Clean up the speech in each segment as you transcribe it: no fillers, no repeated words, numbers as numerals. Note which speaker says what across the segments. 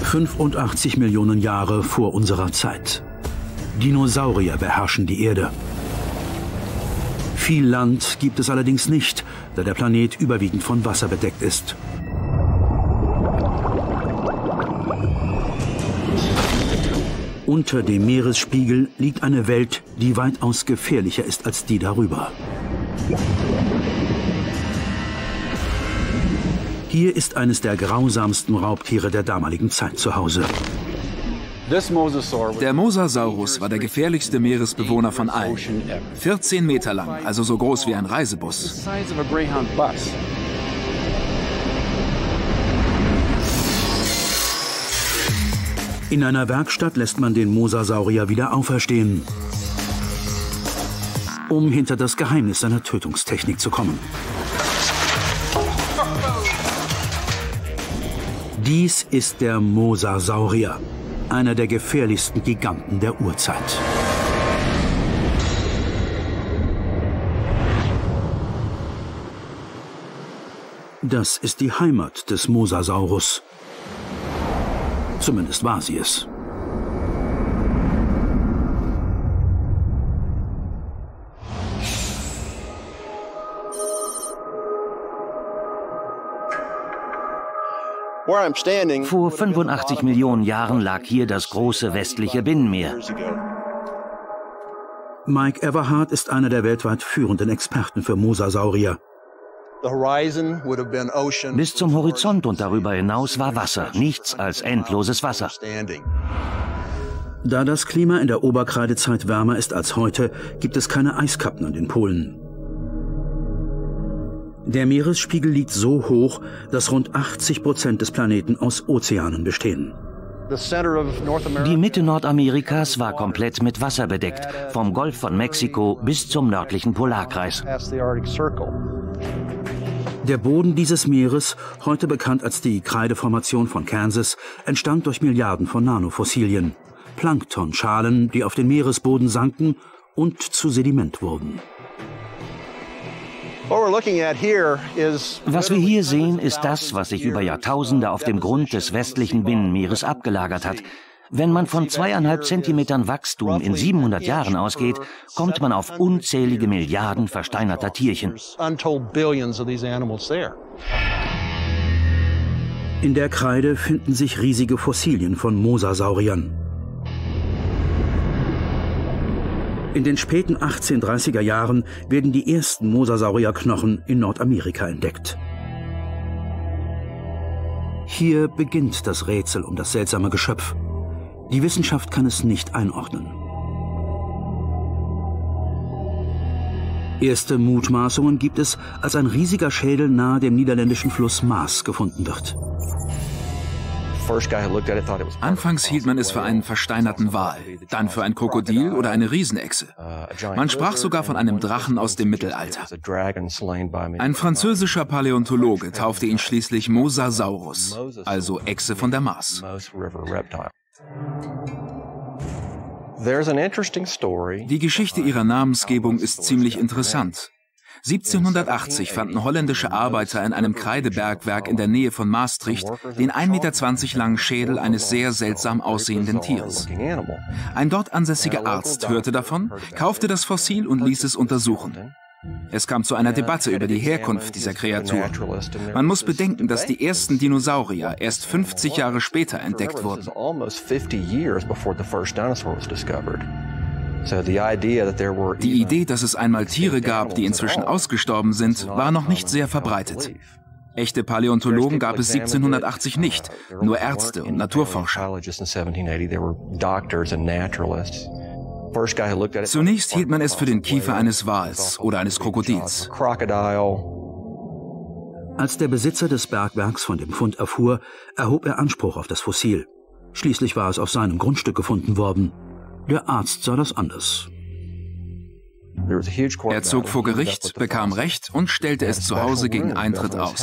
Speaker 1: 85 Millionen Jahre vor unserer Zeit. Dinosaurier beherrschen die Erde. Viel Land gibt es allerdings nicht, da der Planet überwiegend von Wasser bedeckt ist. Unter dem Meeresspiegel liegt eine Welt, die weitaus gefährlicher ist als die darüber. Hier ist eines der grausamsten Raubtiere der damaligen Zeit zu Hause.
Speaker 2: Der Mosasaurus war der gefährlichste Meeresbewohner von allen. 14 Meter lang, also so groß wie ein Reisebus.
Speaker 1: In einer Werkstatt lässt man den Mosasaurier wieder auferstehen, um hinter das Geheimnis seiner Tötungstechnik zu kommen. Dies ist der Mosasaurier, einer der gefährlichsten Giganten der Urzeit. Das ist die Heimat des Mosasaurus. Zumindest war sie es.
Speaker 3: Vor 85 Millionen Jahren lag hier das große westliche Binnenmeer.
Speaker 1: Mike Everhart ist einer der weltweit führenden Experten für Mosasaurier.
Speaker 3: Bis zum Horizont und darüber hinaus war Wasser, nichts als endloses Wasser.
Speaker 1: Da das Klima in der Oberkreidezeit wärmer ist als heute, gibt es keine Eiskappen an den Polen. Der Meeresspiegel liegt so hoch, dass rund 80% des Planeten aus Ozeanen bestehen.
Speaker 3: Die Mitte Nordamerikas war komplett mit Wasser bedeckt, vom Golf von Mexiko bis zum nördlichen Polarkreis.
Speaker 1: Der Boden dieses Meeres, heute bekannt als die Kreideformation von Kansas, entstand durch Milliarden von Nanofossilien, Planktonschalen, die auf den Meeresboden sanken und zu Sediment wurden.
Speaker 3: Was wir hier sehen, ist das, was sich über Jahrtausende auf dem Grund des westlichen Binnenmeeres abgelagert hat. Wenn man von 2,5 Zentimetern Wachstum in 700 Jahren ausgeht, kommt man auf unzählige Milliarden versteinerter Tierchen.
Speaker 1: In der Kreide finden sich riesige Fossilien von Mosasauriern. In den späten 1830er Jahren werden die ersten Mosasaurierknochen in Nordamerika entdeckt. Hier beginnt das Rätsel um das seltsame Geschöpf. Die Wissenschaft kann es nicht einordnen. Erste Mutmaßungen gibt es, als ein riesiger Schädel nahe dem niederländischen Fluss Maas gefunden wird.
Speaker 2: Anfangs hielt man es für einen versteinerten Wal, dann für ein Krokodil oder eine Riesenechse. Man sprach sogar von einem Drachen aus dem Mittelalter. Ein französischer Paläontologe taufte ihn schließlich Mosasaurus, also Echse von der Maas. Die Geschichte ihrer Namensgebung ist ziemlich interessant. 1780 fanden holländische Arbeiter in einem Kreidebergwerk in der Nähe von Maastricht den 1,20 Meter langen Schädel eines sehr seltsam aussehenden Tieres. Ein dort ansässiger Arzt hörte davon, kaufte das Fossil und ließ es untersuchen. Es kam zu einer Debatte über die Herkunft dieser Kreatur. Man muss bedenken, dass die ersten Dinosaurier erst 50 Jahre später entdeckt wurden. Die Idee, dass es einmal Tiere gab, die inzwischen ausgestorben sind, war noch nicht sehr verbreitet. Echte Paläontologen gab es 1780 nicht, nur Ärzte und Naturforscher. Zunächst hielt man es für den Kiefer eines Wals oder eines Krokodils.
Speaker 1: Als der Besitzer des Bergwerks von dem Fund erfuhr, erhob er Anspruch auf das Fossil. Schließlich war es auf seinem Grundstück gefunden worden. Der Arzt sah das anders.
Speaker 2: Er zog vor Gericht, bekam Recht und stellte es zu Hause gegen Eintritt aus.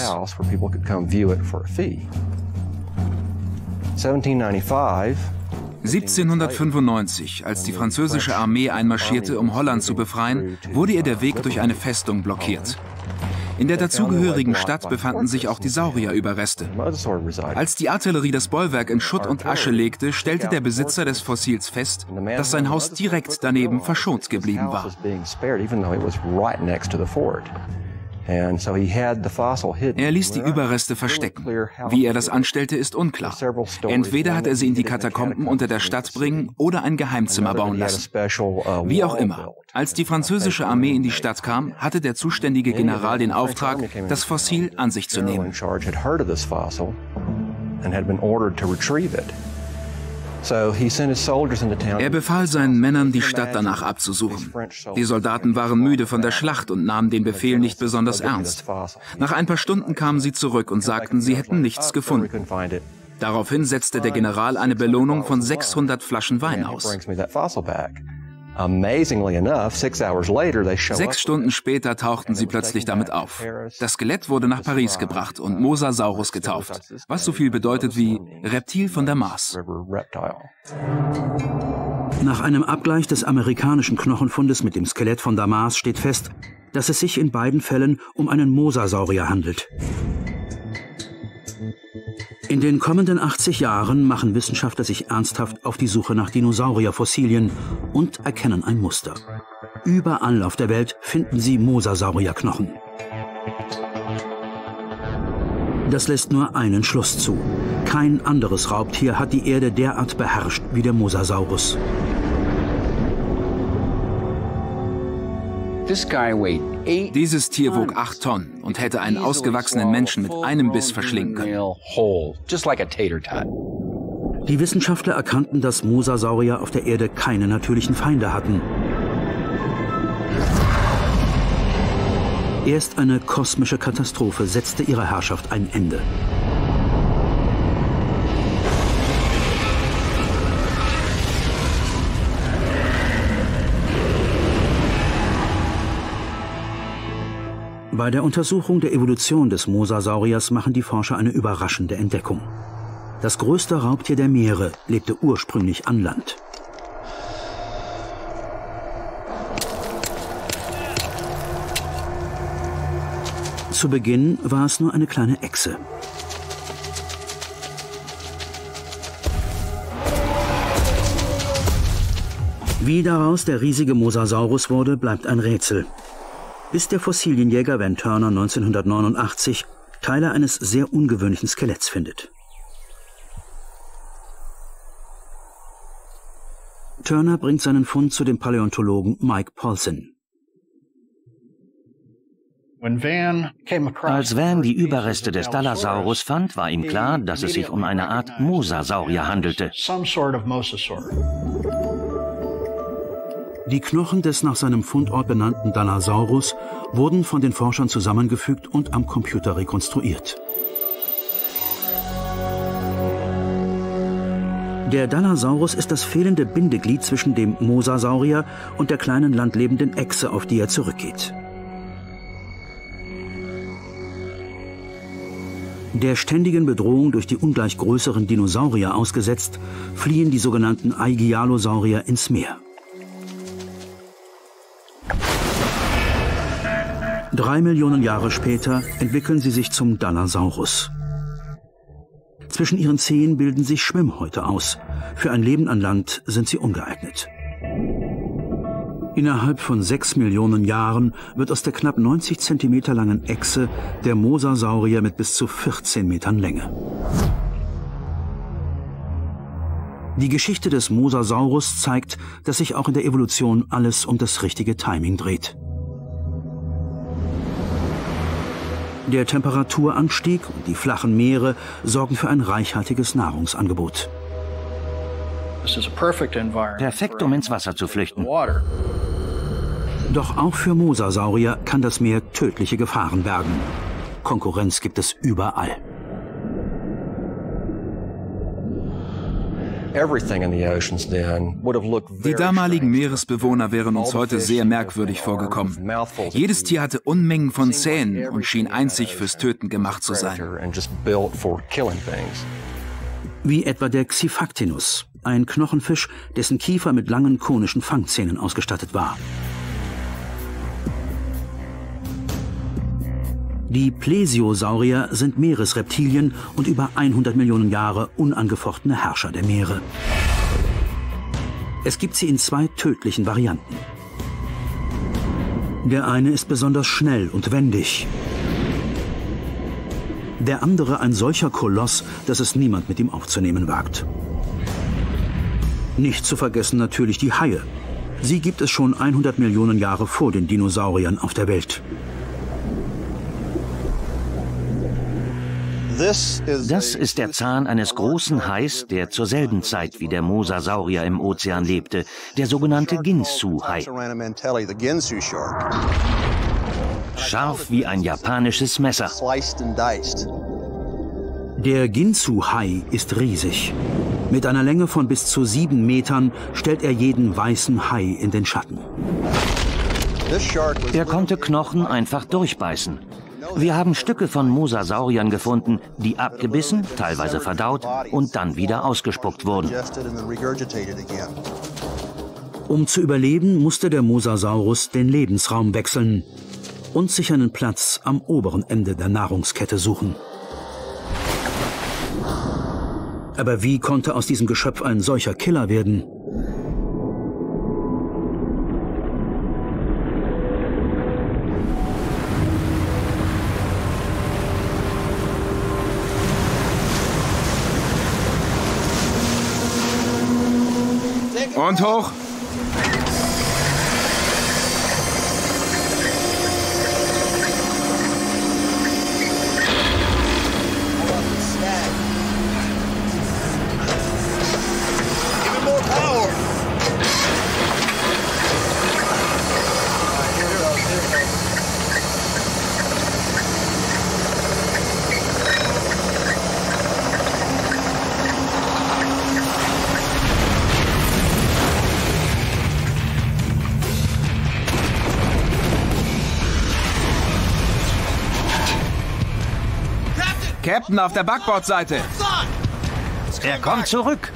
Speaker 2: 1795, als die französische Armee einmarschierte, um Holland zu befreien, wurde ihr der Weg durch eine Festung blockiert. In der dazugehörigen Stadt befanden sich auch die Saurierüberreste. Als die Artillerie das Bollwerk in Schutt und Asche legte, stellte der Besitzer des Fossils fest, dass sein Haus direkt daneben verschont geblieben war. Er ließ die Überreste verstecken. Wie er das anstellte, ist unklar. Entweder hat er sie in die Katakomben unter der Stadt bringen oder ein Geheimzimmer bauen lassen. Wie auch immer. Als die französische Armee in die Stadt kam, hatte der zuständige General den Auftrag, das Fossil an sich zu nehmen. Er befahl seinen Männern, die Stadt danach abzusuchen. Die Soldaten waren müde von der Schlacht und nahmen den Befehl nicht besonders ernst. Nach ein paar Stunden kamen sie zurück und sagten, sie hätten nichts gefunden. Daraufhin setzte der General eine Belohnung von 600 Flaschen Wein aus. 6 Stunden später tauchten sie plötzlich damit auf. Das Skelett wurde nach Paris gebracht und Mosasaurus getauft, was so viel bedeutet wie Reptil von der Mars.
Speaker 1: Nach einem Abgleich des amerikanischen Knochenfundes mit dem Skelett von Damas steht fest, dass es sich in beiden Fällen um einen Mosasaurier handelt. In den kommenden 80 Jahren machen Wissenschaftler sich ernsthaft auf die Suche nach Dinosaurierfossilien und erkennen ein Muster. Überall auf der Welt finden sie Mosasaurierknochen. Das lässt nur einen Schluss zu. Kein anderes Raubtier hat die Erde derart beherrscht wie der Mosasaurus.
Speaker 2: Dieses Tier wog 8 Tonnen und hätte einen ausgewachsenen Menschen mit einem Biss verschlingen können.
Speaker 1: Die Wissenschaftler erkannten, dass Mosasaurier auf der Erde keine natürlichen Feinde hatten. Erst eine kosmische Katastrophe setzte ihrer Herrschaft ein Ende. Bei der Untersuchung der Evolution des Mosasauriers machen die Forscher eine überraschende Entdeckung. Das größte Raubtier der Meere lebte ursprünglich an Land. Zu Beginn war es nur eine kleine Echse. Wie daraus der riesige Mosasaurus wurde, bleibt ein Rätsel. Bis der Fossilienjäger Van Turner 1989 Teile eines sehr ungewöhnlichen Skeletts findet. Turner bringt seinen Fund zu dem Paläontologen Mike Paulson.
Speaker 3: Als Van die Überreste des Dalasaurus fand, war ihm klar, dass es sich um eine Art Mosasaurier handelte.
Speaker 1: Die Knochen des nach seinem Fundort benannten Dalasaurus wurden von den Forschern zusammengefügt und am Computer rekonstruiert. Der Dalasaurus ist das fehlende Bindeglied zwischen dem Mosasaurier und der kleinen landlebenden Echse, auf die er zurückgeht. Der ständigen Bedrohung durch die ungleich größeren Dinosaurier ausgesetzt, fliehen die sogenannten Aigialosaurier ins Meer. 3 Millionen Jahre später entwickeln sie sich zum Dalasaurus. Zwischen ihren Zehen bilden sich Schwimmhäute aus. Für ein Leben an Land sind sie ungeeignet. Innerhalb von 6 Millionen Jahren wird aus der knapp 90 Zentimeter langen Echse der Mosasaurier mit bis zu 14 Metern Länge. Die Geschichte des Mosasaurus zeigt, dass sich auch in der Evolution alles um das richtige Timing dreht. Der Temperaturanstieg und die flachen Meere sorgen für ein reichhaltiges Nahrungsangebot.
Speaker 3: Perfekt, um ins Wasser zu flüchten.
Speaker 1: Doch auch für Mosasaurier kann das Meer tödliche Gefahren bergen. Konkurrenz gibt es überall.
Speaker 2: Die damaligen Meeresbewohner wären uns heute sehr merkwürdig vorgekommen. Jedes Tier hatte Unmengen von Zähnen und schien einzig fürs Töten gemacht zu sein.
Speaker 1: Wie etwa der Xifactinus, ein Knochenfisch, dessen Kiefer mit langen konischen Fangzähnen ausgestattet war. Die Plesiosaurier sind Meeresreptilien und über 100 Millionen Jahre unangefochtene Herrscher der Meere. Es gibt sie in 2 tödlichen Varianten. Der eine ist besonders schnell und wendig. Der andere ein solcher Koloss, dass es niemand mit ihm aufzunehmen wagt. Nicht zu vergessen natürlich die Haie. Sie gibt es schon 100 Millionen Jahre vor den Dinosauriern auf der Welt.
Speaker 3: Das ist der Zahn eines großen Hais, der zur selben Zeit wie der Mosasaurier im Ozean lebte, der sogenannte Ginsu-Hai. Scharf wie ein japanisches Messer.
Speaker 1: Der Ginsu-Hai ist riesig. Mit einer Länge von bis zu 7 Metern stellt er jeden weißen Hai in den Schatten.
Speaker 3: Er konnte Knochen einfach durchbeißen. Wir haben Stücke von Mosasauriern gefunden, die abgebissen, teilweise verdaut und dann wieder ausgespuckt wurden.
Speaker 1: Um zu überleben, musste der Mosasaurus den Lebensraum wechseln und sich einen Platz am oberen Ende der Nahrungskette suchen. Aber wie konnte aus diesem Geschöpf ein solcher Killer werden?
Speaker 2: Und hoch! Captain, auf der Backbordseite!
Speaker 3: Er kommt zurück!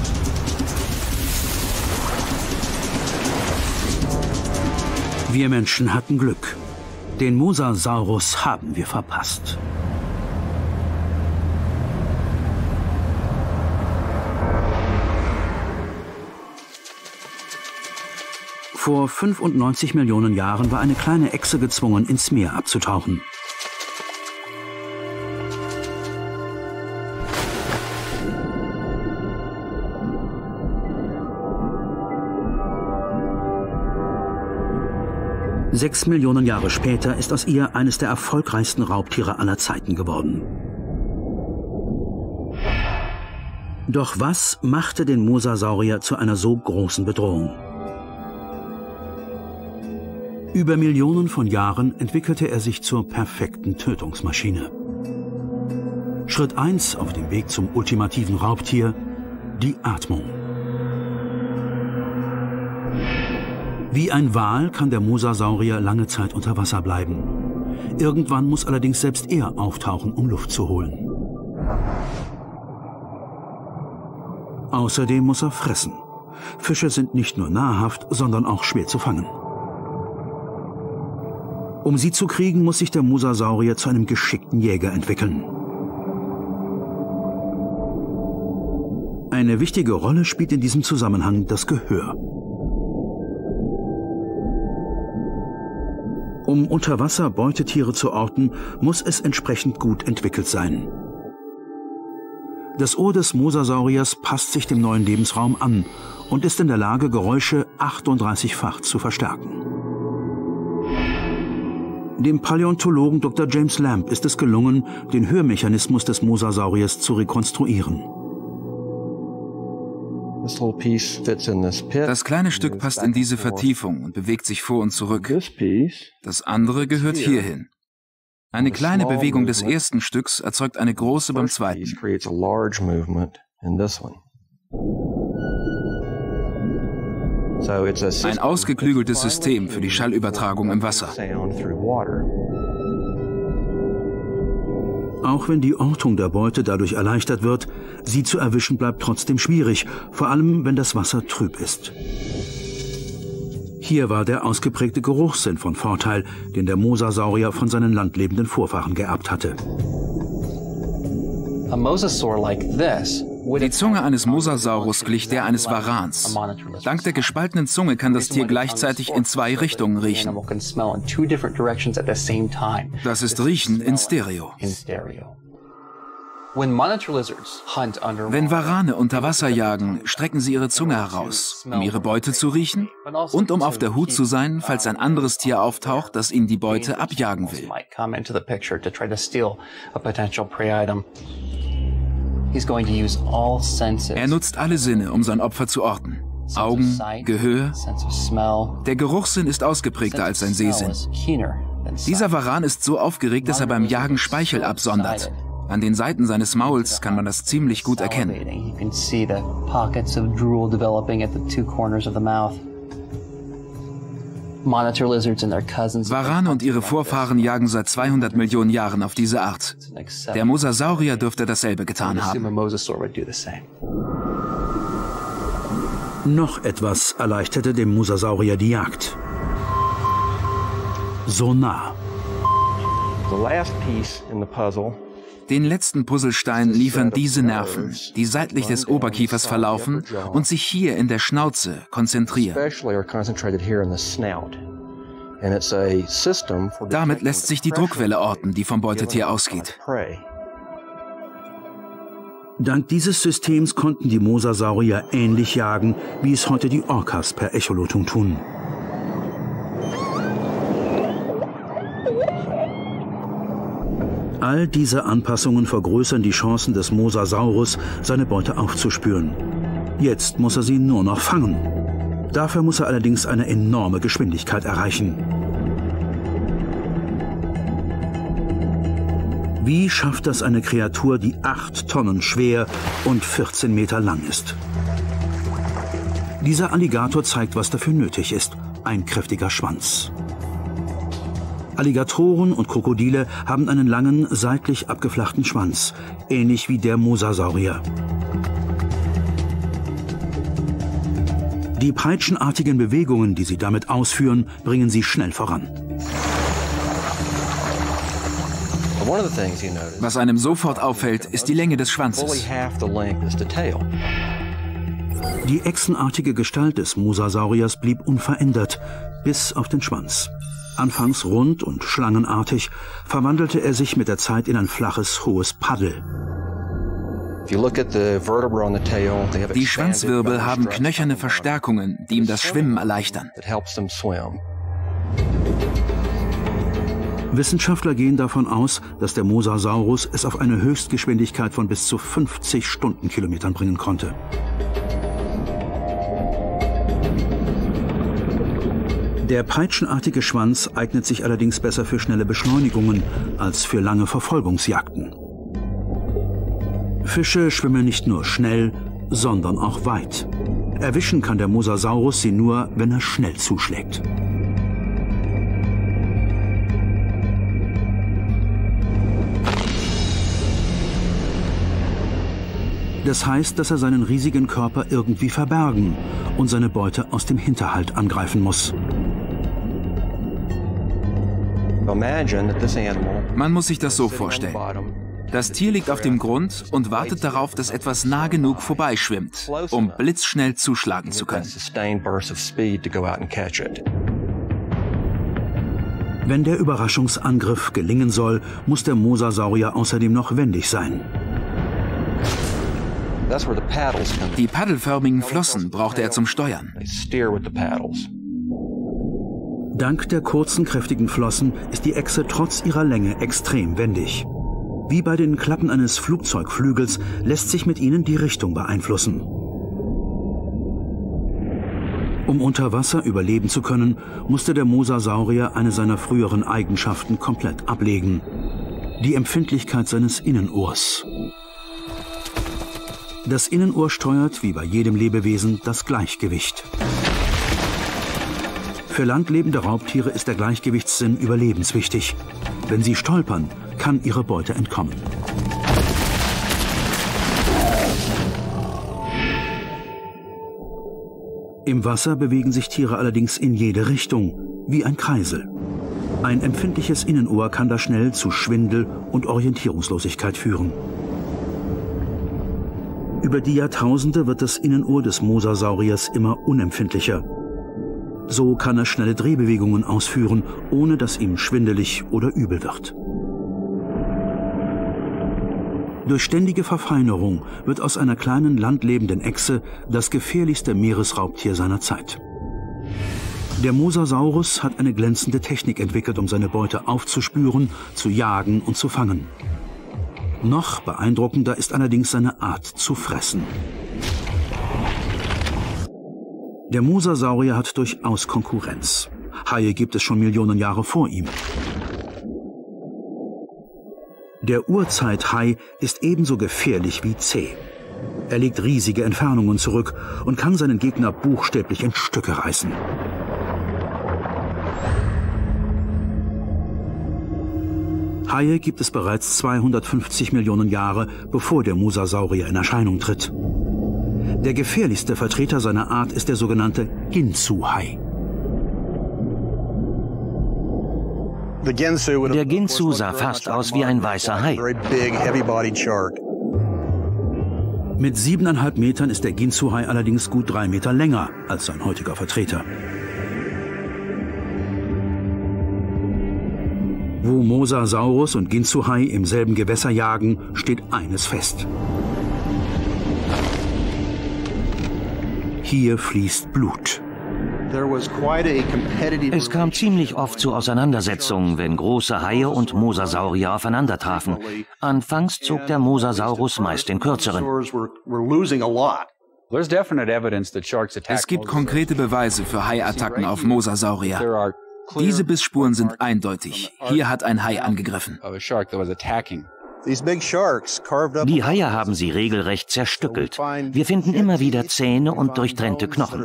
Speaker 1: Wir Menschen hatten Glück. Den Mosasaurus haben wir verpasst. Vor 95 Millionen Jahren war eine kleine Echse gezwungen, ins Meer abzutauchen. Sechs Millionen Jahre später ist aus ihr eines der erfolgreichsten Raubtiere aller Zeiten geworden. Doch was machte den Mosasaurier zu einer so großen Bedrohung? Über Millionen von Jahren entwickelte er sich zur perfekten Tötungsmaschine. Schritt 1 auf dem Weg zum ultimativen Raubtier: die Atmung. Wie ein Wal kann der Mosasaurier lange Zeit unter Wasser bleiben. Irgendwann muss allerdings selbst er auftauchen, um Luft zu holen. Außerdem muss er fressen. Fische sind nicht nur nahrhaft, sondern auch schwer zu fangen. Um sie zu kriegen, muss sich der Mosasaurier zu einem geschickten Jäger entwickeln. Eine wichtige Rolle spielt in diesem Zusammenhang das Gehör. Um unter Wasser Beutetiere zu orten, muss es entsprechend gut entwickelt sein. Das Ohr des Mosasauriers passt sich dem neuen Lebensraum an und ist in der Lage, Geräusche 38-fach zu verstärken. Dem Paläontologen Dr. James Lamb ist es gelungen, den Hörmechanismus des Mosasauriers zu rekonstruieren.
Speaker 2: Das kleine Stück passt in diese Vertiefung und bewegt sich vor und zurück. Das andere gehört hierhin. Eine kleine Bewegung des ersten Stücks erzeugt eine große beim zweiten. Ein ausgeklügeltes System für die Schallübertragung im Wasser.
Speaker 1: Auch wenn die Ortung der Beute dadurch erleichtert wird, sie zu erwischen bleibt trotzdem schwierig, vor allem wenn das Wasser trüb ist. Hier war der ausgeprägte Geruchssinn von Vorteil, den der Mosasaurier von seinen landlebenden Vorfahren geerbt hatte.
Speaker 2: Die Zunge eines Mosasaurus glich der eines Varans. Dank der gespaltenen Zunge kann das Tier gleichzeitig in 2 Richtungen riechen. Das ist Riechen in Stereo. Wenn Warane unter Wasser jagen, strecken sie ihre Zunge heraus, um ihre Beute zu riechen und um auf der Hut zu sein, falls ein anderes Tier auftaucht, das ihnen die Beute abjagen will. Er nutzt alle Sinne, um sein Opfer zu orten. Augen, Gehör. Der Geruchssinn ist ausgeprägter als sein Sehsinn. Dieser Varan ist so aufgeregt, dass er beim Jagen Speichel absondert. An den Seiten seines Mauls kann man das ziemlich gut erkennen. Warane und ihre Vorfahren jagen seit 200 Millionen Jahren auf diese Art. Der Mosasaurier dürfte dasselbe getan haben.
Speaker 1: Noch etwas erleichterte dem Mosasaurier die Jagd. Sonar.
Speaker 2: Den letzten Puzzlestein liefern diese Nerven, die seitlich des Oberkiefers verlaufen und sich hier in der Schnauze konzentrieren. Damit lässt sich die Druckwelle orten, die vom Beutetier ausgeht.
Speaker 1: Dank dieses Systems konnten die Mosasaurier ähnlich jagen, wie es heute die Orcas per Echolotung tun. All diese Anpassungen vergrößern die Chancen des Mosasaurus, seine Beute aufzuspüren. Jetzt muss er sie nur noch fangen. Dafür muss er allerdings eine enorme Geschwindigkeit erreichen. Wie schafft das eine Kreatur, die 8 Tonnen schwer und 14 Meter lang ist? Dieser Alligator zeigt, was dafür nötig ist: ein kräftiger Schwanz. Alligatoren und Krokodile haben einen langen, seitlich abgeflachten Schwanz, ähnlich wie der Mosasaurier. Die peitschenartigen Bewegungen, die sie damit ausführen, bringen sie schnell voran.
Speaker 2: Was einem sofort auffällt, ist die Länge des Schwanzes.
Speaker 1: Die echsenartige Gestalt des Mosasauriers blieb unverändert, bis auf den Schwanz. Anfangs rund und schlangenartig, verwandelte er sich mit der Zeit in ein flaches, hohes Paddel.
Speaker 2: Die Schwanzwirbel haben knöcherne Verstärkungen, die ihm das Schwimmen erleichtern.
Speaker 1: Wissenschaftler gehen davon aus, dass der Mosasaurus es auf eine Höchstgeschwindigkeit von bis zu 50 Stundenkilometern bringen konnte. Der peitschenartige Schwanz eignet sich allerdings besser für schnelle Beschleunigungen als für lange Verfolgungsjagden. Fische schwimmen nicht nur schnell, sondern auch weit. Erwischen kann der Mosasaurus sie nur, wenn er schnell zuschlägt. Das heißt, dass er seinen riesigen Körper irgendwie verbergen und seine Beute aus dem Hinterhalt angreifen muss.
Speaker 2: Man muss sich das so vorstellen. Das Tier liegt auf dem Grund und wartet darauf, dass etwas nah genug vorbeischwimmt, um blitzschnell zuschlagen zu können.
Speaker 1: Wenn der Überraschungsangriff gelingen soll, muss der Mosasaurier außerdem noch wendig sein.
Speaker 2: Die paddelförmigen Flossen braucht er zum Steuern.
Speaker 1: Dank der kurzen, kräftigen Flossen ist die Echse trotz ihrer Länge extrem wendig. Wie bei den Klappen eines Flugzeugflügels lässt sich mit ihnen die Richtung beeinflussen. Um unter Wasser überleben zu können, musste der Mosasaurier eine seiner früheren Eigenschaften komplett ablegen: die Empfindlichkeit seines Innenohrs. Das Innenohr steuert, wie bei jedem Lebewesen, das Gleichgewicht. Für landlebende Raubtiere ist der Gleichgewichtssinn überlebenswichtig. Wenn sie stolpern, kann ihre Beute entkommen. Im Wasser bewegen sich Tiere allerdings in jede Richtung, wie ein Kreisel. Ein empfindliches Innenohr kann da schnell zu Schwindel und Orientierungslosigkeit führen. Über die Jahrtausende wird das Innenohr des Mosasauriers immer unempfindlicher. So kann er schnelle Drehbewegungen ausführen, ohne dass ihm schwindelig oder übel wird. Durch ständige Verfeinerung wird aus einer kleinen landlebenden Echse das gefährlichste Meeresraubtier seiner Zeit. Der Mosasaurus hat eine glänzende Technik entwickelt, um seine Beute aufzuspüren, zu jagen und zu fangen. Noch beeindruckender ist allerdings seine Art zu fressen. Der Mosasaurier hat durchaus Konkurrenz. Haie gibt es schon Millionen Jahre vor ihm. Der Urzeithai ist ebenso gefährlich wie zäh. Er legt riesige Entfernungen zurück und kann seinen Gegner buchstäblich in Stücke reißen. Haie gibt es bereits 250 Millionen Jahre, bevor der Mosasaurier in Erscheinung tritt. Der gefährlichste Vertreter seiner Art ist der sogenannte Ginsu-Hai.
Speaker 3: Der Ginsu sah fast aus wie ein weißer Hai.
Speaker 1: Mit 7,5 Metern ist der Ginsu-Hai allerdings gut 3 Meter länger als sein heutiger Vertreter. Wo Mosasaurus und Ginsu-Hai im selben Gewässer jagen, steht eines fest: Hier fließt Blut.
Speaker 3: Es kam ziemlich oft zu Auseinandersetzungen, wenn große Haie und Mosasaurier aufeinandertrafen. Anfangs zog der Mosasaurus meist den kürzeren.
Speaker 2: Es gibt konkrete Beweise für Haiattacken auf Mosasaurier. Diese Bissspuren sind eindeutig. Hier hat ein Hai angegriffen.
Speaker 3: Die Haie haben sie regelrecht zerstückelt. Wir finden immer wieder Zähne und durchtrennte Knochen.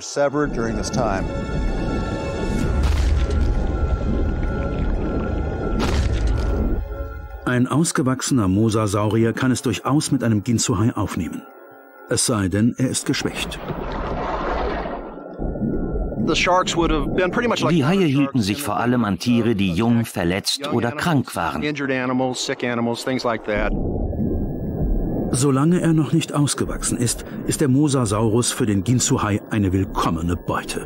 Speaker 1: Ein ausgewachsener Mosasaurier kann es durchaus mit einem Ginsu-Hai aufnehmen. Es sei denn, er ist geschwächt.
Speaker 3: Die Haie hielten sich vor allem an Tiere, die jung, verletzt oder krank waren.
Speaker 1: Solange er noch nicht ausgewachsen ist, ist der Mosasaurus für den Ginsu-Hai eine willkommene Beute.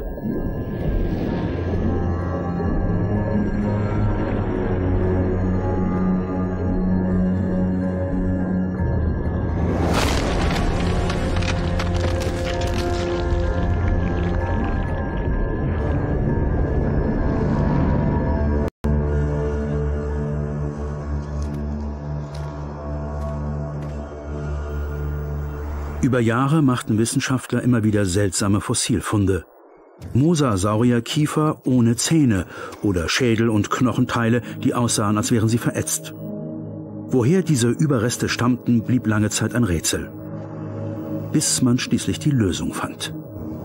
Speaker 1: Über Jahre machten Wissenschaftler immer wieder seltsame Fossilfunde. Mosasaurier-Kiefer ohne Zähne oder Schädel und Knochenteile, die aussahen, als wären sie verätzt. Woher diese Überreste stammten, blieb lange Zeit ein Rätsel. Bis man schließlich die Lösung fand.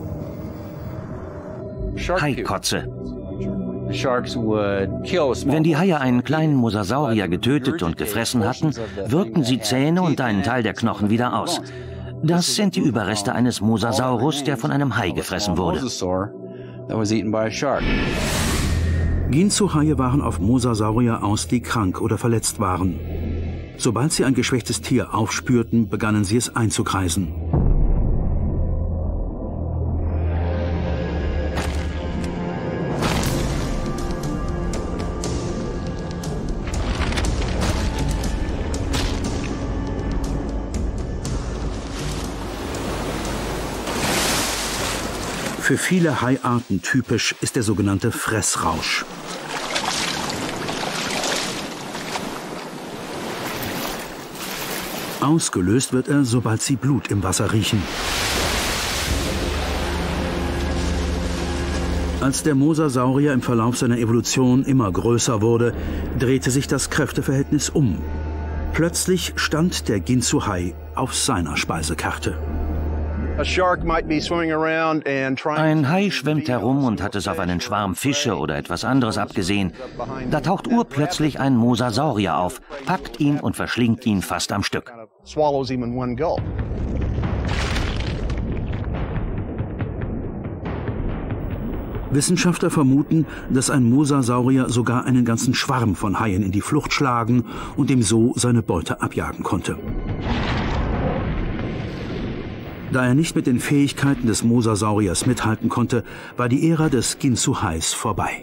Speaker 3: Haikotze. Wenn die Haie einen kleinen Mosasaurier getötet und gefressen hatten, wirkten sie Zähne und einen Teil der Knochen wieder aus. Das sind die Überreste eines Mosasaurus, der von einem Hai gefressen wurde.
Speaker 1: Ginsu-Haie waren auf Mosasaurier aus, die krank oder verletzt waren. Sobald sie ein geschwächtes Tier aufspürten, begannen sie es einzukreisen. Für viele Haiarten typisch ist der sogenannte Fressrausch. Ausgelöst wird er, sobald sie Blut im Wasser riechen. Als der Mosasaurier im Verlauf seiner Evolution immer größer wurde, drehte sich das Kräfteverhältnis um. Plötzlich stand der Ginsu-Hai auf seiner Speisekarte.
Speaker 3: Ein Hai schwimmt herum und hat es auf einen Schwarm Fische oder etwas anderes abgesehen. Da taucht urplötzlich ein Mosasaurier auf, packt ihn und verschlingt ihn fast am Stück.
Speaker 1: Wissenschaftler vermuten, dass ein Mosasaurier sogar einen ganzen Schwarm von Haien in die Flucht schlagen und ihm so seine Beute abjagen konnte. Da er nicht mit den Fähigkeiten des Mosasauriers mithalten konnte, war die Ära des Ginsu-Hais vorbei.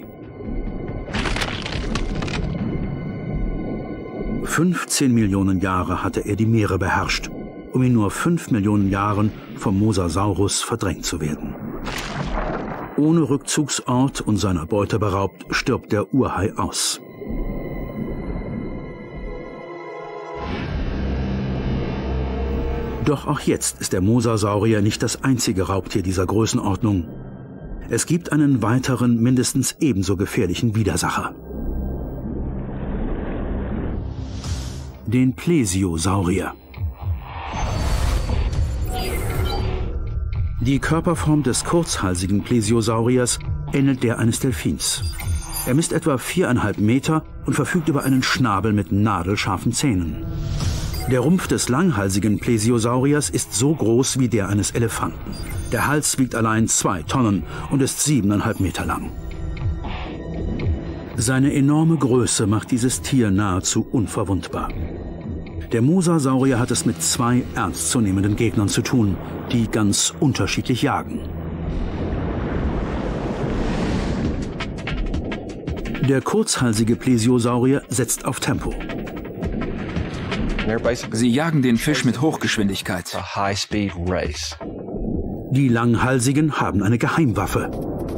Speaker 1: 15 Millionen Jahre hatte er die Meere beherrscht, um in nur 5 Millionen Jahren vom Mosasaurus verdrängt zu werden. Ohne Rückzugsort und seiner Beute beraubt, stirbt der Urhai aus. Doch auch jetzt ist der Mosasaurier nicht das einzige Raubtier dieser Größenordnung. Es gibt einen weiteren, mindestens ebenso gefährlichen Widersacher. Den Plesiosaurier. Die Körperform des kurzhalsigen Plesiosauriers ähnelt der eines Delfins. Er misst etwa 4,5 Meter und verfügt über einen Schnabel mit nadelscharfen Zähnen. Der Rumpf des langhalsigen Plesiosauriers ist so groß wie der eines Elefanten. Der Hals wiegt allein 2 Tonnen und ist 7,5 Meter lang. Seine enorme Größe macht dieses Tier nahezu unverwundbar. Der Mosasaurier hat es mit 2 ernstzunehmenden Gegnern zu tun, die ganz unterschiedlich jagen. Der kurzhalsige Plesiosaurier setzt auf Tempo.
Speaker 2: Sie jagen den Fisch mit Hochgeschwindigkeit.
Speaker 1: Die Langhalsigen haben eine Geheimwaffe.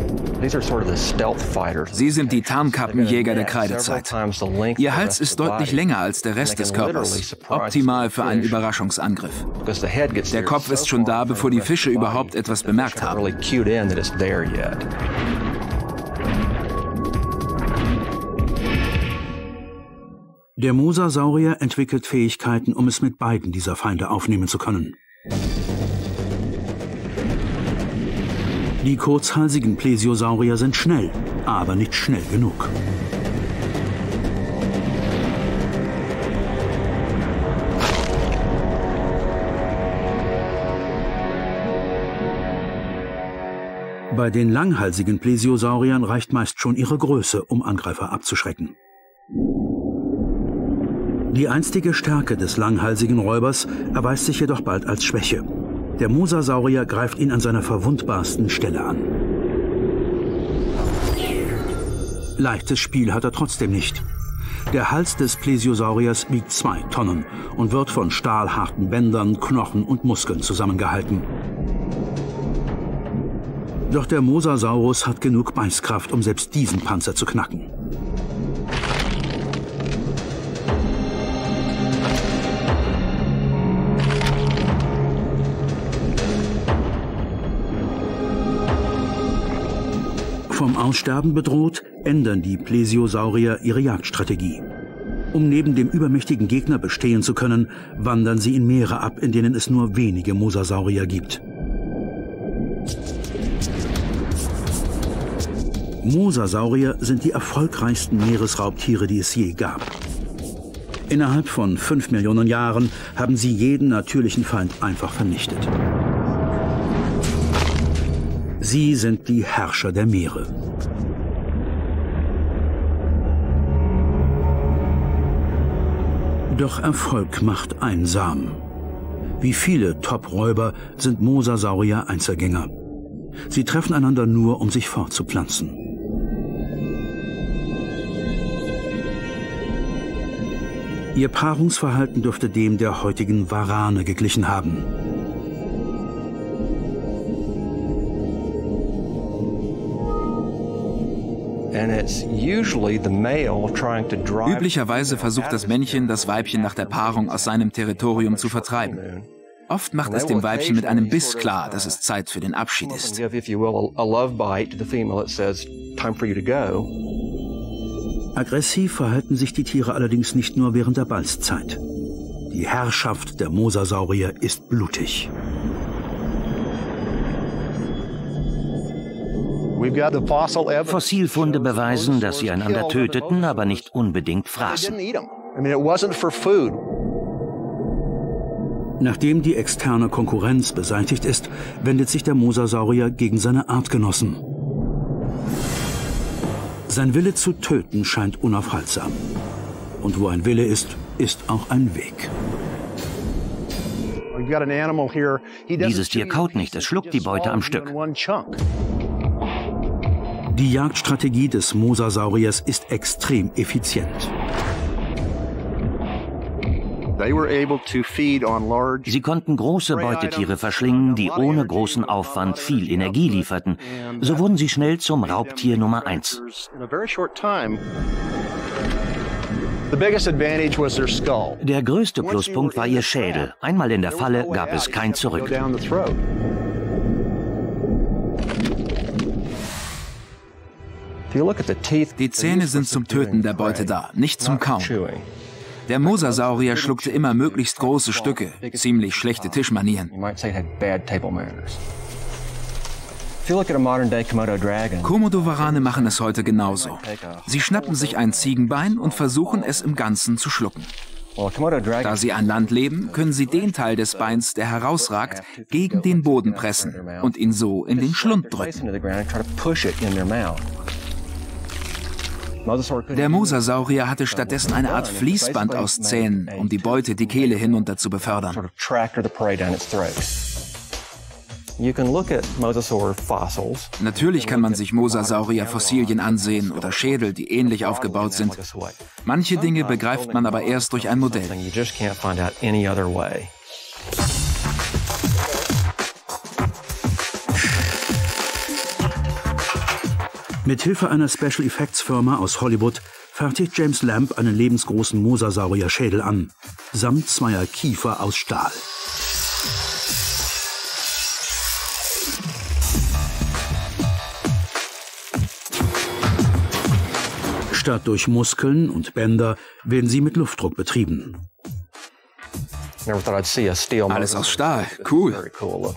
Speaker 2: Sie sind die Tarnkappenjäger der Kreidezeit. Ihr Hals ist deutlich länger als der Rest des Körpers, optimal für einen Überraschungsangriff. Der Kopf ist schon da, bevor die Fische überhaupt etwas bemerkt haben.
Speaker 1: Der Mosasaurier entwickelt Fähigkeiten, um es mit beiden dieser Feinde aufnehmen zu können. Die kurzhalsigen Plesiosaurier sind schnell, aber nicht schnell genug. Bei den langhalsigen Plesiosauriern reicht meist schon ihre Größe, um Angreifer abzuschrecken. Die einstige Stärke des langhalsigen Räubers erweist sich jedoch bald als Schwäche. Der Mosasaurier greift ihn an seiner verwundbarsten Stelle an. Leichtes Spiel hat er trotzdem nicht. Der Hals des Plesiosauriers wiegt 2 Tonnen und wird von stahlharten Bändern, Knochen und Muskeln zusammengehalten. Doch der Mosasaurus hat genug Beißkraft, um selbst diesen Panzer zu knacken. Vom Aussterben bedroht, ändern die Plesiosaurier ihre Jagdstrategie. Um neben dem übermächtigen Gegner bestehen zu können, wandern sie in Meere ab, in denen es nur wenige Mosasaurier gibt. Mosasaurier sind die erfolgreichsten Meeresraubtiere, die es je gab. Innerhalb von 5 Millionen Jahren haben sie jeden natürlichen Feind einfach vernichtet. Sie sind die Herrscher der Meere. Doch Erfolg macht einsam. Wie viele Top-Räuber sind Mosasaurier Einzelgänger. Sie treffen einander nur, um sich fortzupflanzen. Ihr Paarungsverhalten dürfte dem der heutigen Warane geglichen haben.
Speaker 2: Üblicherweise versucht das Männchen, das Weibchen nach der Paarung aus seinem Territorium zu vertreiben. Oft macht es dem Weibchen mit einem Biss klar, dass es Zeit für den Abschied ist.
Speaker 1: Aggressiv verhalten sich die Tiere allerdings nicht nur während der Balzzeit. Die Herrschaft der Mosasaurier ist blutig.
Speaker 3: Fossilfunde beweisen, dass sie einander töteten, aber nicht unbedingt fraßen.
Speaker 1: Nachdem die externe Konkurrenz beseitigt ist, wendet sich der Mosasaurier gegen seine Artgenossen. Sein Wille zu töten scheint unaufhaltsam. Und wo ein Wille ist, ist auch ein Weg.
Speaker 3: Dieses Tier kaut nicht, es schluckt die Beute am Stück.
Speaker 1: Die Jagdstrategie des Mosasauriers ist extrem effizient.
Speaker 3: Sie konnten große Beutetiere verschlingen, die ohne großen Aufwand viel Energie lieferten. So wurden sie schnell zum Raubtier Nummer 1. Der größte Pluspunkt war ihr Schädel. Einmal in der Falle gab es kein Zurück.
Speaker 2: Die Zähne sind zum Töten der Beute da, nicht zum Kauen. Der Mosasaurier schluckte immer möglichst große Stücke, ziemlich schlechte Tischmanieren. Komodowarane machen es heute genauso. Sie schnappen sich ein Ziegenbein und versuchen es im Ganzen zu schlucken. Da sie an Land leben, können sie den Teil des Beins, der herausragt, gegen den Boden pressen und ihn so in den Schlund drücken. Der Mosasaurier hatte stattdessen eine Art Fließband aus Zähnen, um die Beute die Kehle hinunter zu befördern. Natürlich kann man sich Mosasaurier-Fossilien ansehen oder Schädel, die ähnlich aufgebaut sind. Manche Dinge begreift man aber erst durch ein Modell.
Speaker 1: Mit Hilfe einer Special Effects Firma aus Hollywood fertigt James Lamb einen lebensgroßen Mosasaurier-Schädel an, samt zweier Kiefer aus Stahl. Statt durch Muskeln und Bänder werden sie mit Luftdruck betrieben.
Speaker 2: Alles aus Stahl, cool.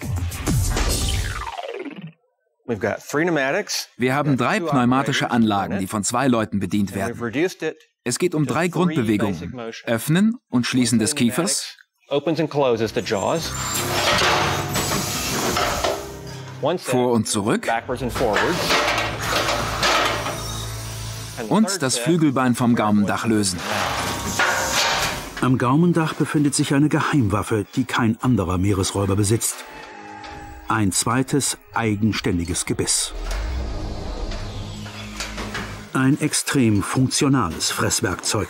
Speaker 2: Wir haben 3 pneumatische Anlagen, die von 2 Leuten bedient werden. Es geht um 3 Grundbewegungen: Öffnen und Schließen des Kiefers, vor und zurück und das Flügelbein vom Gaumendach lösen.
Speaker 1: Am Gaumendach befindet sich eine Geheimwaffe, die kein anderer Meeresräuber besitzt. Ein zweites, eigenständiges Gebiss. Ein extrem funktionales Fresswerkzeug.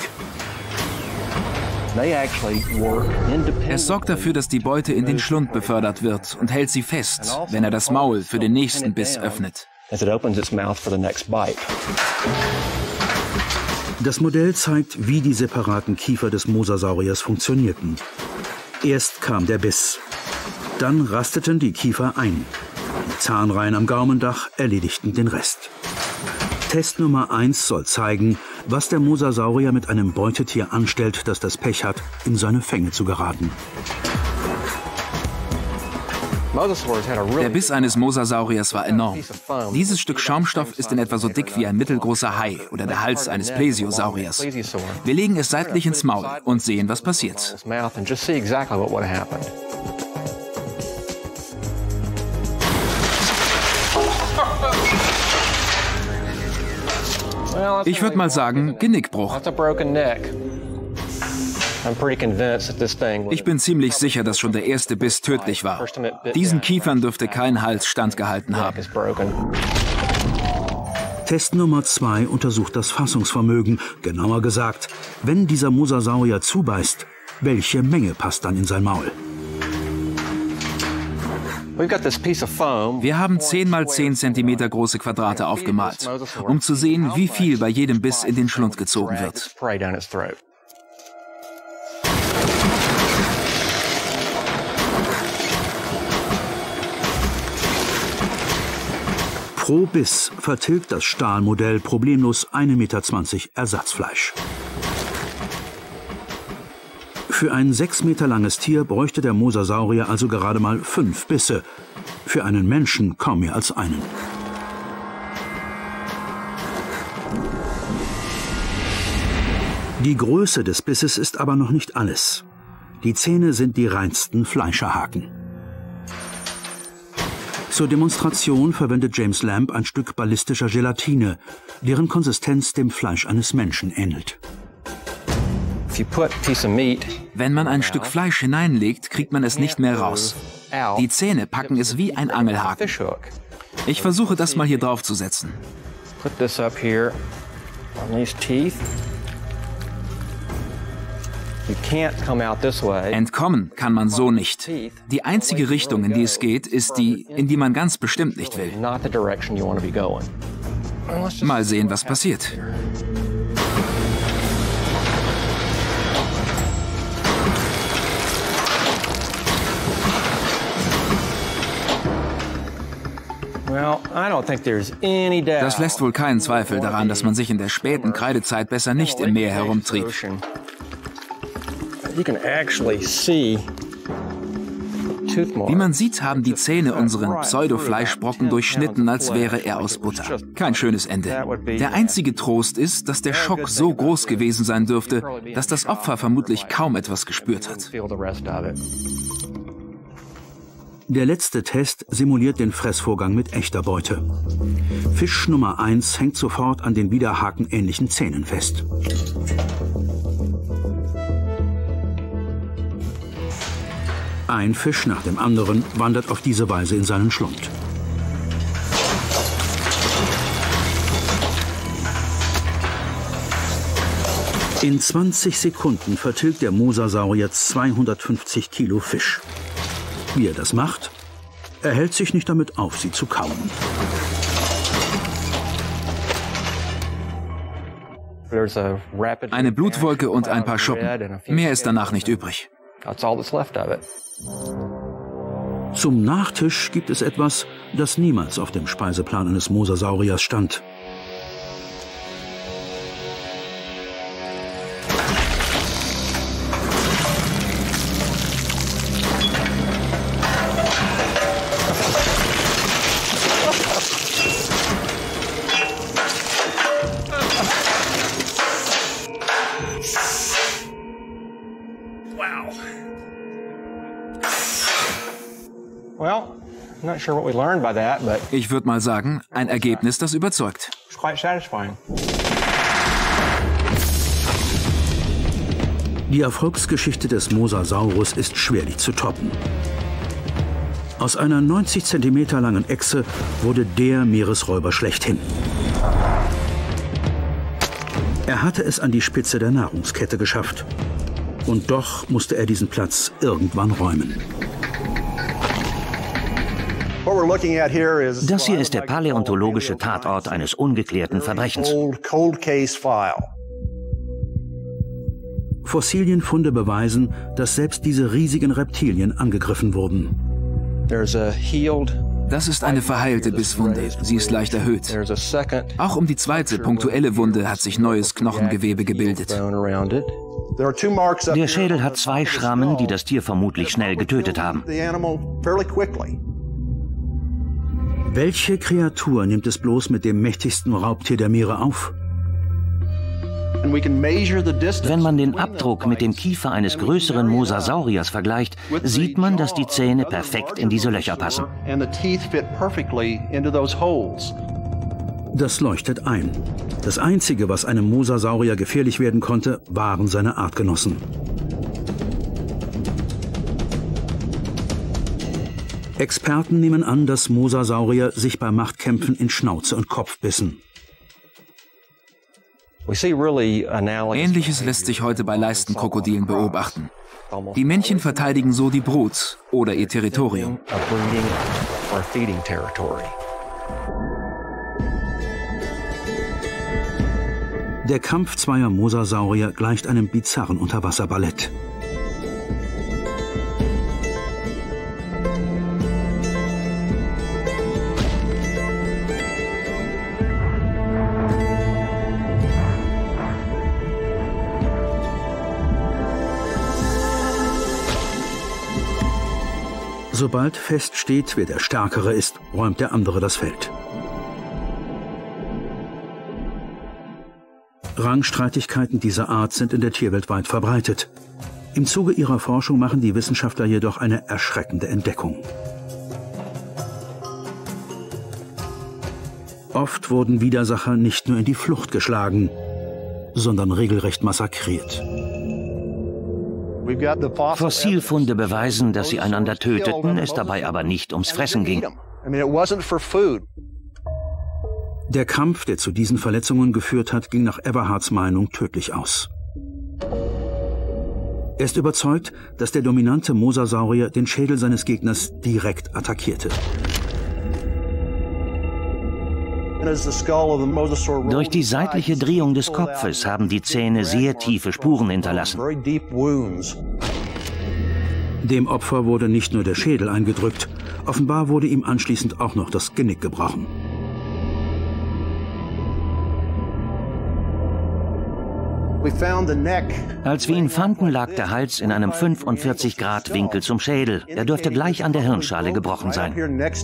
Speaker 2: Es sorgt dafür, dass die Beute in den Schlund befördert wird und hält sie fest, wenn er das Maul für den nächsten Biss öffnet.
Speaker 1: Das Modell zeigt, wie die separaten Kiefer des Mosasauriers funktionierten. Erst kam der Biss. Dann rasteten die Kiefer ein. Die Zahnreihen am Gaumendach erledigten den Rest. Test Nummer 1 soll zeigen, was der Mosasaurier mit einem Beutetier anstellt, das das Pech hat, in seine Fänge zu geraten.
Speaker 2: Der Biss eines Mosasauriers war enorm. Dieses Stück Schaumstoff ist in etwa so dick wie ein mittelgroßer Hai oder der Hals eines Plesiosauriers. Wir legen es seitlich ins Maul und sehen, was passiert. Ich würde mal sagen, Genickbruch. Ich bin ziemlich sicher, dass schon der erste Biss tödlich war. Diesen Kiefern dürfte kein Hals standgehalten haben.
Speaker 1: Test Nummer 2 untersucht das Fassungsvermögen. Genauer gesagt, wenn dieser Mosasaurier zubeißt, welche Menge passt dann in sein Maul?
Speaker 2: Wir haben 10 mal 10 cm große Quadrate aufgemalt, um zu sehen, wie viel bei jedem Biss in den Schlund gezogen wird.
Speaker 1: Pro Biss vertilgt das Stahlmodell problemlos 1,20 Meter Ersatzfleisch. Für ein 6 Meter langes Tier bräuchte der Mosasaurier also gerade mal 5 Bisse. Für einen Menschen kaum mehr als einen. Die Größe des Bisses ist aber noch nicht alles. Die Zähne sind die reinsten Fleischerhaken. Zur Demonstration verwendet James Lamb ein Stück ballistischer Gelatine, deren Konsistenz dem Fleisch eines Menschen ähnelt.
Speaker 2: Wenn man ein Stück Fleisch hineinlegt, kriegt man es nicht mehr raus. Die Zähne packen es wie ein Angelhaken. Ich versuche, das mal hier drauf zu setzen. Entkommen kann man so nicht. Die einzige Richtung, in die es geht, ist die, in die man ganz bestimmt nicht will. Mal sehen, was passiert. Das lässt wohl keinen Zweifel daran, dass man sich in der späten Kreidezeit besser nicht im Meer herumtrieb. Wie man sieht, haben die Zähne unseren Pseudofleischbrocken durchschnitten, als wäre er aus Butter. Kein schönes Ende. Der einzige Trost ist, dass der Schock so groß gewesen sein dürfte, dass das Opfer vermutlich kaum etwas gespürt hat.
Speaker 1: Der letzte Test simuliert den Fressvorgang mit echter Beute. Fisch Nummer 1 hängt sofort an den widerhakenähnlichen Zähnen fest. Ein Fisch nach dem anderen wandert auf diese Weise in seinen Schlund. In 20 Sekunden vertilgt der Mosasaurier 250 Kilo Fisch. Wie er das macht? Er hält sich nicht damit auf, sie zu kauen.
Speaker 2: Eine Blutwolke und ein paar Schuppen. Mehr ist danach nicht übrig.
Speaker 1: Zum Nachtisch gibt es etwas, das niemals auf dem Speiseplan eines Mosasauriers stand.
Speaker 2: Ich würde mal sagen, ein Ergebnis, das überzeugt.
Speaker 1: Die Erfolgsgeschichte des Mosasaurus ist schwerlich zu toppen. Aus einer 90 cm langen Echse wurde der Meeresräuber schlechthin. Er hatte es an die Spitze der Nahrungskette geschafft. Und doch musste er diesen Platz irgendwann räumen.
Speaker 3: Das hier ist der paläontologische Tatort eines ungeklärten Verbrechens.
Speaker 1: Fossilienfunde beweisen, dass selbst diese riesigen Reptilien angegriffen wurden.
Speaker 2: Das ist eine verheilte Bisswunde. Sie ist leicht erhöht. Auch um die zweite punktuelle Wunde hat sich neues Knochengewebe gebildet.
Speaker 3: Der Schädel hat 2 Schrammen, die das Tier vermutlich schnell getötet haben.
Speaker 1: Welche Kreatur nimmt es bloß mit dem mächtigsten Raubtier der Meere auf?
Speaker 3: Wenn man den Abdruck mit dem Kiefer eines größeren Mosasauriers vergleicht, sieht man, dass die Zähne perfekt in diese Löcher passen.
Speaker 1: Das leuchtet ein. Das Einzige, was einem Mosasaurier gefährlich werden konnte, waren seine Artgenossen. Experten nehmen an, dass Mosasaurier sich bei Machtkämpfen in Schnauze und Kopf bissen.
Speaker 2: Ähnliches lässt sich heute bei Leistenkrokodilen beobachten. Die Männchen verteidigen so die Brut oder ihr Territorium.
Speaker 1: Der Kampf zweier Mosasaurier gleicht einem bizarren Unterwasserballett. Sobald feststeht, wer der Stärkere ist, räumt der andere das Feld. Rangstreitigkeiten dieser Art sind in der Tierwelt weit verbreitet. Im Zuge ihrer Forschung machen die Wissenschaftler jedoch eine erschreckende Entdeckung. Oft wurden Widersacher nicht nur in die Flucht geschlagen, sondern regelrecht massakriert.
Speaker 3: Fossilfunde beweisen, dass sie einander töteten, es dabei aber nicht ums Fressen ging.
Speaker 1: Der Kampf, der zu diesen Verletzungen geführt hat, ging nach Eberhards Meinung tödlich aus. Er ist überzeugt, dass der dominante Mosasaurier den Schädel seines Gegners direkt attackierte.
Speaker 3: Durch die seitliche Drehung des Kopfes haben die Zähne sehr tiefe Spuren hinterlassen.
Speaker 1: Dem Opfer wurde nicht nur der Schädel eingedrückt, offenbar wurde ihm anschließend auch noch das Genick gebrochen.
Speaker 3: Als wir ihn fanden, lag der Hals in einem 45-Grad-Winkel zum Schädel. Er dürfte gleich an der Hirnschale gebrochen sein.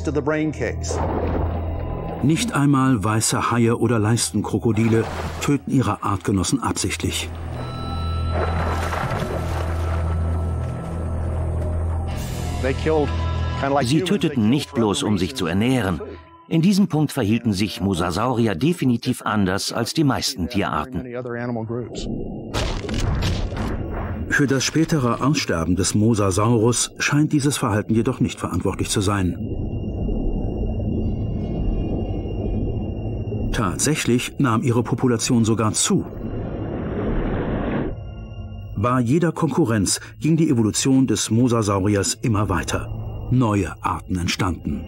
Speaker 1: Nicht einmal weiße Haie oder Leistenkrokodile töten ihre Artgenossen absichtlich.
Speaker 3: Sie töteten nicht bloß, um sich zu ernähren. In diesem Punkt verhielten sich Mosasaurier definitiv anders als die meisten Tierarten.
Speaker 1: Für das spätere Aussterben des Mosasaurus scheint dieses Verhalten jedoch nicht verantwortlich zu sein. Tatsächlich nahm ihre Population sogar zu. Bei jeder Konkurrenz ging die Evolution des Mosasauriers immer weiter. Neue Arten entstanden.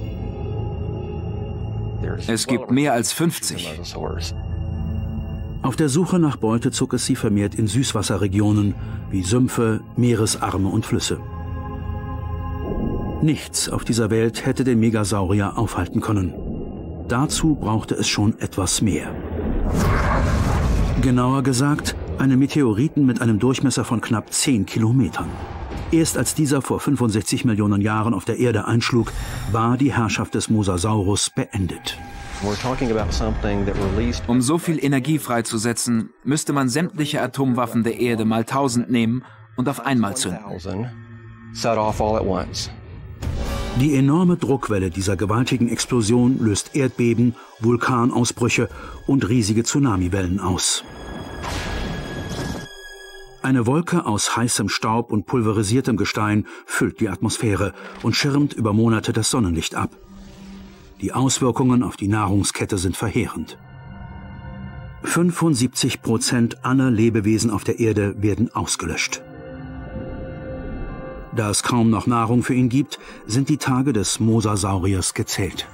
Speaker 2: Es gibt mehr als 50.
Speaker 1: Auf der Suche nach Beute zog es sie vermehrt in Süßwasserregionen wie Sümpfe, Meeresarme und Flüsse. Nichts auf dieser Welt hätte den Megasaurier aufhalten können. Dazu brauchte es schon etwas mehr. Genauer gesagt, einen Meteoriten mit einem Durchmesser von knapp 10 Kilometern. Erst als dieser vor 65 Millionen Jahren auf der Erde einschlug, war die Herrschaft des Mosasaurus beendet.
Speaker 2: Um so viel Energie freizusetzen, müsste man sämtliche Atomwaffen der Erde mal 1000 nehmen und auf einmal zünden.
Speaker 1: Die enorme Druckwelle dieser gewaltigen Explosion löst Erdbeben, Vulkanausbrüche und riesige Tsunamiwellen aus. Eine Wolke aus heißem Staub und pulverisiertem Gestein füllt die Atmosphäre und schirmt über Monate das Sonnenlicht ab. Die Auswirkungen auf die Nahrungskette sind verheerend. 75% aller Lebewesen auf der Erde werden ausgelöscht. Da es kaum noch Nahrung für ihn gibt, sind die Tage des Mosasauriers gezählt.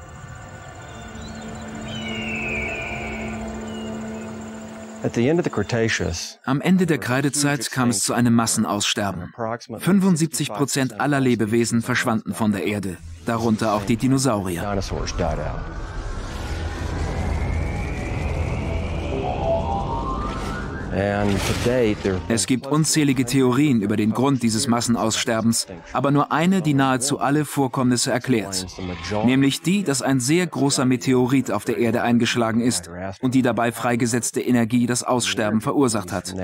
Speaker 2: Am Ende der Kreidezeit kam es zu einem Massenaussterben. 75% aller Lebewesen verschwanden von der Erde, darunter auch die Dinosaurier. Es gibt unzählige Theorien über den Grund dieses Massenaussterbens, aber nur eine, die nahezu alle Vorkommnisse erklärt. Nämlich die, dass ein sehr großer Meteorit auf der Erde eingeschlagen ist und die dabei freigesetzte Energie das Aussterben verursacht hat.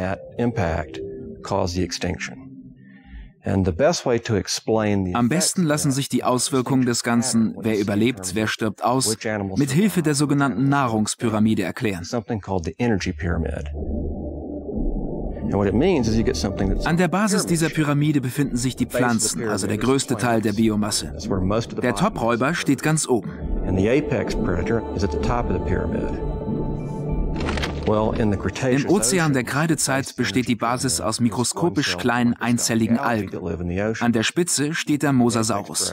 Speaker 2: Am besten lassen sich die Auswirkungen des Ganzen, wer überlebt, wer stirbt aus, mit Hilfe der sogenannten Nahrungspyramide erklären. An der Basis dieser Pyramide befinden sich die Pflanzen, also der größte Teil der Biomasse. Der Topräuber steht ganz oben. Im Ozean der Kreidezeit besteht die Basis aus mikroskopisch kleinen einzelligen Algen. An der Spitze steht der Mosasaurus.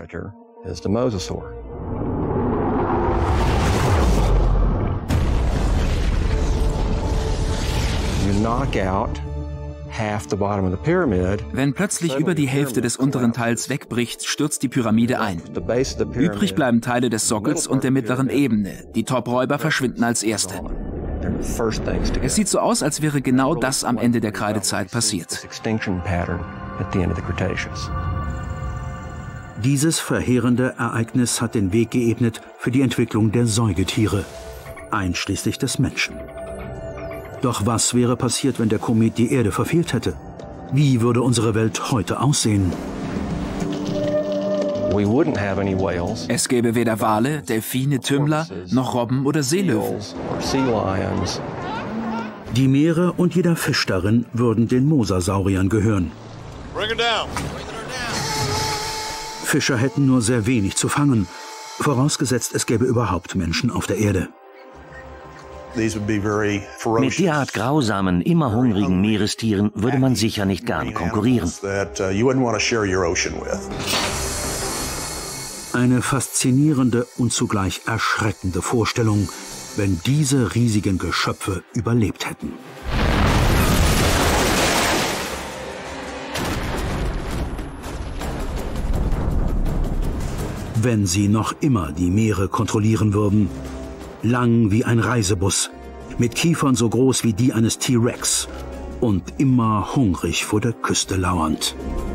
Speaker 2: Wenn plötzlich über die Hälfte des unteren Teils wegbricht, stürzt die Pyramide ein. Übrig bleiben Teile des Sockels und der mittleren Ebene. Die Topräuber verschwinden als erste. Es sieht so aus, als wäre genau das am Ende der Kreidezeit passiert.
Speaker 1: Dieses verheerende Ereignis hat den Weg geebnet für die Entwicklung der Säugetiere, einschließlich des Menschen. Doch was wäre passiert, wenn der Komet die Erde verfehlt hätte? Wie würde unsere Welt heute aussehen?
Speaker 2: Es gäbe weder Wale, Delfine, Tümmler, noch Robben oder Seelöwen.
Speaker 1: Die Meere und jeder Fisch darin würden den Mosasauriern gehören. Fischer hätten nur sehr wenig zu fangen, vorausgesetzt es gäbe überhaupt Menschen auf der Erde.
Speaker 3: Mit derart grausamen, immer hungrigen Meerestieren würde man sicher nicht gern konkurrieren.
Speaker 1: Eine faszinierende und zugleich erschreckende Vorstellung, wenn diese riesigen Geschöpfe überlebt hätten. Wenn sie noch immer die Meere kontrollieren würden, lang wie ein Reisebus, mit Kiefern so groß wie die eines T-Rex und immer hungrig vor der Küste lauernd.